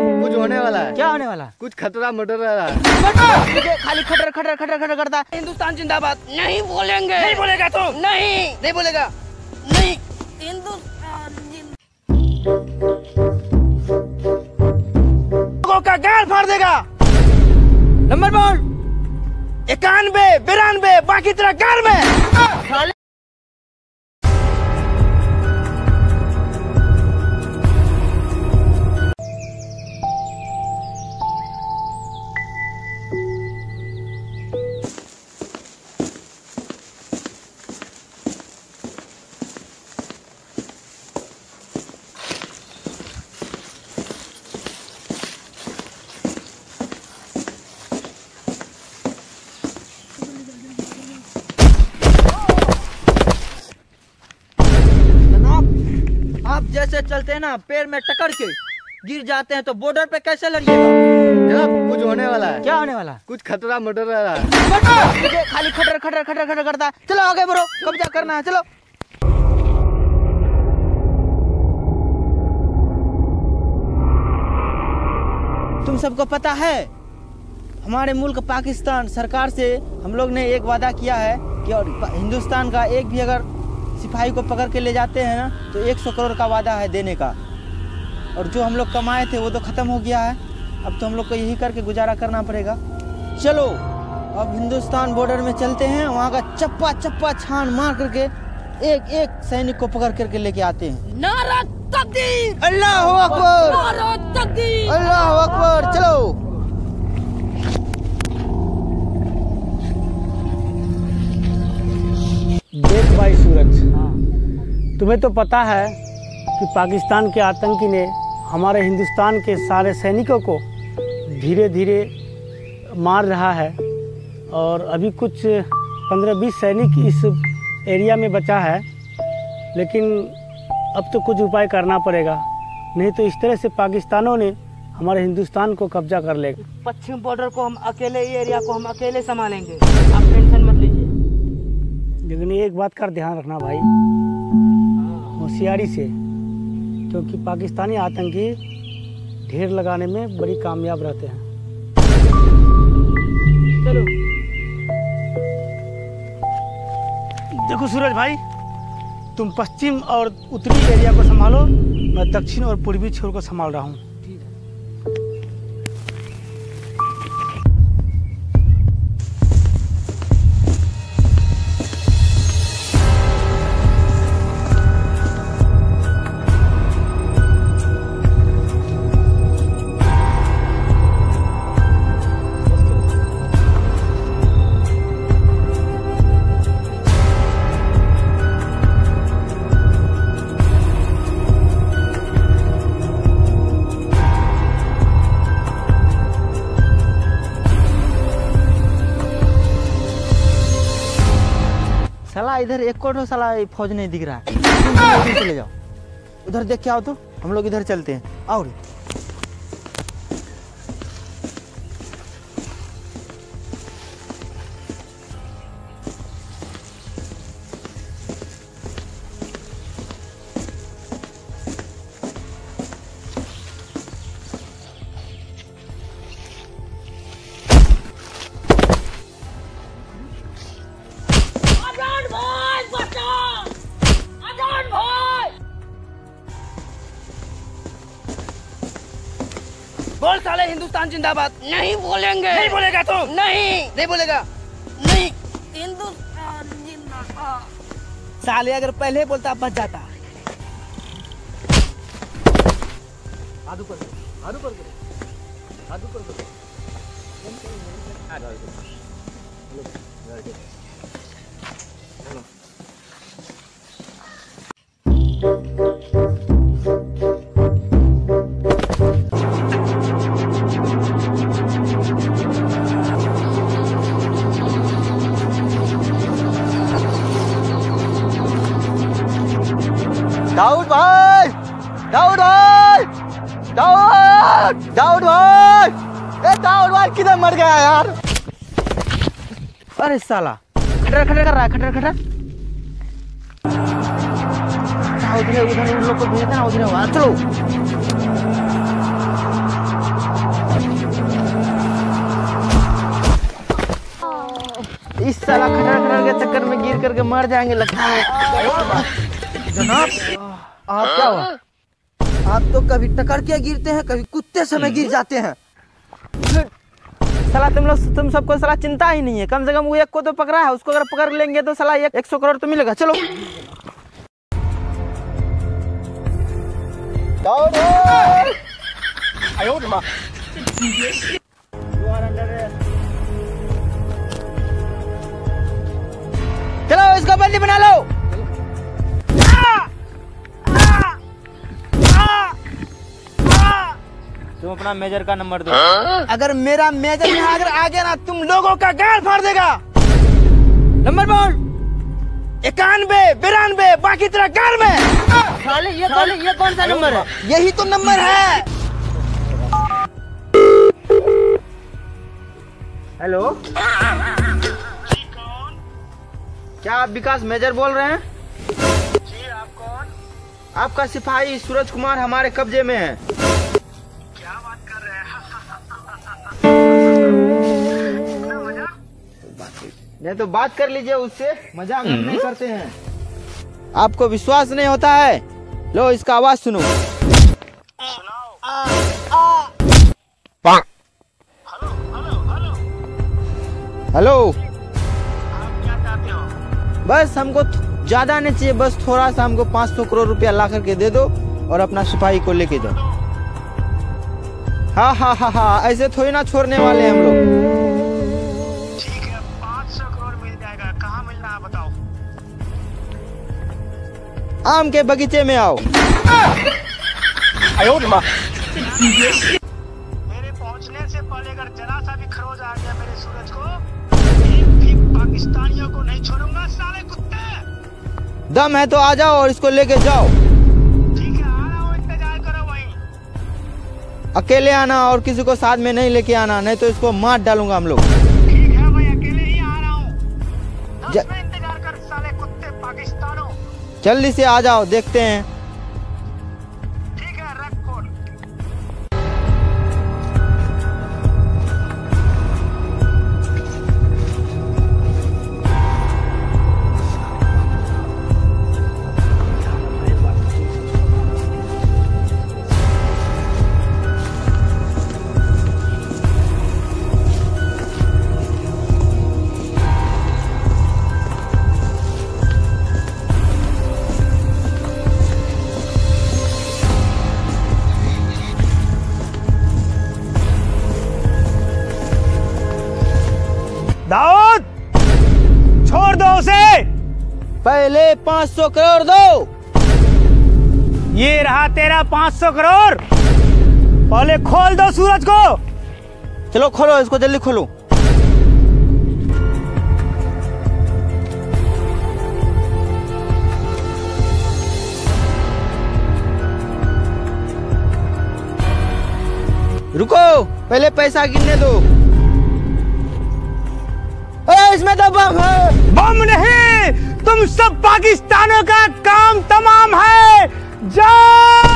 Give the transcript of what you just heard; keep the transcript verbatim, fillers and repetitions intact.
जनाब कुछ होने वाला है। क्या होने वाला? कुछ खतरा मटर रहा है। खाली खटर खटर खटर खटर करता है। हिंदुस्तान जिंदाबाद। नहीं बोलेंगे। नहीं बोलेगा तो नहीं नहीं बोलेगा नहीं। हिंदुस्तान लोगों का गाल फाड़ देगा। नंबर बोल। इक्यानवे बिरानवे बाकी तेरा गाल में। आप जैसे चलते हैं ना पैर में टकड़ के गिर जाते हैं तो बॉर्डर पे कैसे लड़िएगा? जनाब कुछ होने वाला है। क्या होने वाला? कुछ खतरा मटर रहा है। खाली खटर खटर खटर खटर करता है। चलो आगे बढ़ो, कब्जा करना है। चलो तुम सबको पता है हमारे मुल्क पाकिस्तान सरकार से हम लोग ने एक वादा किया है कि और हिंदुस्तान का एक भी अगर सिपाही को पकड़ के ले जाते हैं ना तो एक सौ करोड़ का वादा है देने का। और जो हम लोग कमाए थे वो तो ख़त्म हो गया है, अब तो हम लोग को यही करके गुजारा करना पड़ेगा। चलो अब हिंदुस्तान बॉर्डर में चलते हैं, वहाँ का चप्पा चप्पा छान मार करके एक एक सैनिक को पकड़ करके लेके आते हैं। नारा तकबीर। अल्लाहू अकबर। नारा तकबीर। अल्लाहू अकबर। चलो देख भाई सूरज, तुम्हें तो पता है कि पाकिस्तान के आतंकी ने हमारे हिंदुस्तान के सारे सैनिकों को धीरे धीरे मार रहा है और अभी कुछ पंद्रह बीस सैनिक इस एरिया में बचा है, लेकिन अब तो कुछ उपाय करना पड़ेगा, नहीं तो इस तरह से पाकिस्तानों ने हमारे हिंदुस्तान को कब्जा कर लेगा। पश्चिम बॉर्डर को हम अकेले, ये एरिया को हम अकेले संभालेंगे, आप टेंशन मत लीजिए। लेकिन एक बात का ध्यान रखना भाई, होशियारी से, क्योंकि पाकिस्तानी आतंकी ढेर लगाने में बड़ी कामयाब रहते हैं। चलो देखो सूरज भाई, तुम पश्चिम और उत्तरी एरिया को संभालो, मैं दक्षिण और पूर्वी छोर को संभाल रहा हूँ। साला इधर एक कोटो साला फौज नहीं दिख रहा है। तुम चले जाओ उधर देख के आओ, तो हम लोग इधर चलते हैं। आओ रे। बोल साले हिंदुस्तान जिंदाबाद। नहीं बोलेंगे। नहीं बोलेगा तो नहीं नहीं बोलेगा नहीं। हिंदुस्तान जिंदाबाद। साले अगर पहले बोलता बच जाता। आदू कर दो, आदू कर दो, आदू कर दो। दाऊद भाई, दाऊद भाई, दाऊद, दाऊद भाई, ए दाऊद भाई किधर मर गया यार? अरे साला खटर खटर कर रहा है, खटर खटर। उधर उधर उन लोग को भेजना, उधर वहाँ चलो। साला खटर खटर के चक्कर में गिर करके मर जाएंगे लगता है। जनाब आप क्या हुआ? आप तो कभी टकर के गिरते हैं, कभी कुत्ते समय गिर जाते हैं। साला तुम लोग तुम सबको साला चिंता ही नहीं है। कम से कम वो एक को तो पकड़ा है, उसको अगर पकड़ लेंगे तो साला एक सौ करोड़ तो मिलेगा। चलो चलो इसका बंदी बना लो। तुम अपना मेजर का नंबर दो। अगर मेरा मेजर यहाँ अगर आ गया ना, तुम लोगों का गाल फाड़ देगा। नंबर बोल। इक्यानवे बिरानवे बाकी तेरा गाल में। साले ये कौन ये कौन सा नंबर है? यही तो नंबर है। हेलो क्या आप विकास मेजर बोल रहे हैं? जी आप कौन? आपका सिपाही सूरज कुमार हमारे कब्जे में है। क्या बात कर रहे हैं? नहीं तो बात कर लीजिए उससे, मजाक नहीं करते हैं। आपको विश्वास नहीं होता है? लो इसका आवाज सुनो। हेलो आप क्या चाहते हो? बस हमको ज्यादा नहीं चाहिए, बस थोड़ा सा हमको पाँच सौ करोड़ रुपया ला करके दे दो और अपना सिपाही को लेके जाओ। हाँ हाँ हाँ हाँ ऐसे थोड़ी ना छोड़ने वाले हम लोग। ठीक है पाँच सौ करोड़ मिल जाएगा। कहाँ मिलना है बताओ? आम के बगीचे में आओ। मेरे पहुंचने से पहले अगर जरा सा भी खरोच आ गया मेरे सूरज को, एक भी पाकिस्तानियों को नहीं छोड़ूंगा साले कुत्ते। दम है तो आ जाओ और इसको लेके जाओ। ठीक है आ रहा हूँ, इंतजार करो वहीं। अकेले आना और किसी को साथ में नहीं लेके आना, नहीं तो इसको मार डालूंगा हम लोग। ठीक है भाई अकेले ही आ रहा हूँ। दस में इंतजार कर साले कुत्ते पाकिस्तानों। जल्दी से आ जाओ देखते हैं। ठीक है रख फोन। दाऊद छोड़ दो उसे। पहले पाँच सौ करोड़ दो। ये रहा तेरा पाँच सौ करोड़। पहले खोल दो सूरज को। चलो खोलो इसको, जल्दी खोलो। रुको पहले पैसा गिनने दो। ए, इसमें तो बम है। बम नहीं, तुम सब पाकिस्तानियों का काम तमाम है। जा